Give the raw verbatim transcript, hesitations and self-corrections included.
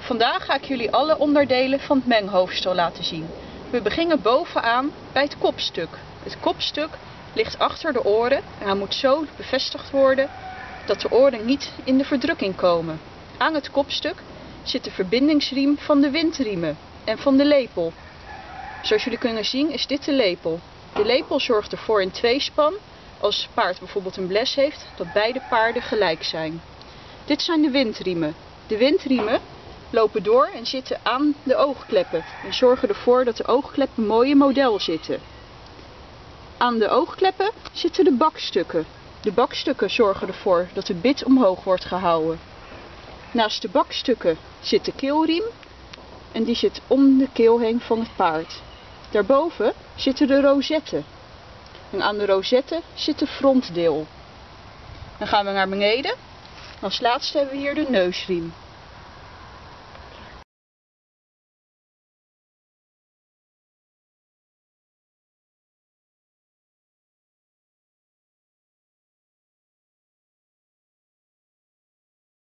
Vandaag ga ik jullie alle onderdelen van het menghoofdstel laten zien. We beginnen bovenaan bij het kopstuk. Het kopstuk ligt achter de oren en hij moet zo bevestigd worden dat de oren niet in de verdrukking komen. Aan het kopstuk zit de verbindingsriem van de windriemen en van de lepel. Zoals jullie kunnen zien is dit de lepel. De lepel zorgt ervoor in tweespan, als het paard bijvoorbeeld een bles heeft, dat beide paarden gelijk zijn. Dit zijn de windriemen. De windriemen lopen door en zitten aan de oogkleppen en zorgen ervoor dat de oogkleppen mooi in model zitten. Aan de oogkleppen zitten de bakstukken. De bakstukken zorgen ervoor dat de bit omhoog wordt gehouden. Naast de bakstukken zit de keelriem en die zit om de keel heen van het paard. Daarboven zitten de rozetten. En aan de rozetten zit de frontdeel. Dan gaan we naar beneden. Als laatste hebben we hier de neusriem.